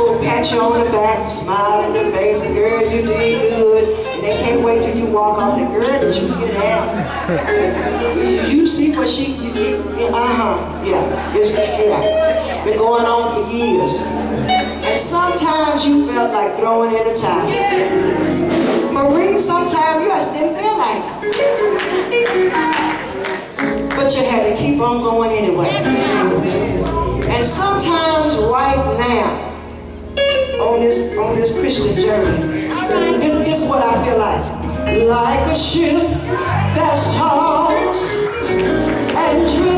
go pat you on the back, smile in your face, and girl, you did good. And they can't wait till you walk off. The girl, did you get out? You see what she, been going on for years. And sometimes you felt like throwing in the towel. Marie, sometimes you just didn't feel like it. But you had to keep on going anyway. And sometimes right now, on this Christian journey, this is what I feel like. Like a ship that's tossed and driven